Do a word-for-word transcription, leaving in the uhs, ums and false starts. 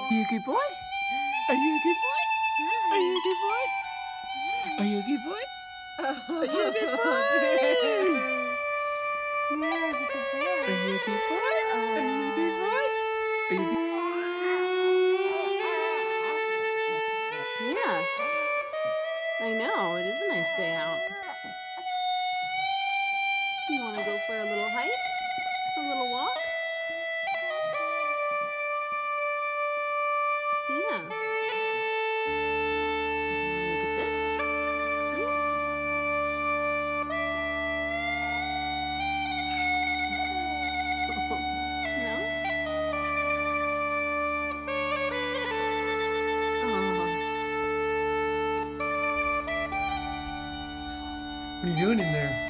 you a good boy? Are you a good boy? Are you a good boy? Are you a good boy? Are you a good boy? Yeah, he's a good boy. Are you a good boy? Are you a good boy? Are you a good boy? Yeah. I know, it is a nice day out. You want to go for a little hike? A little walk? Yeah. Look at this. No? What are you doing in there?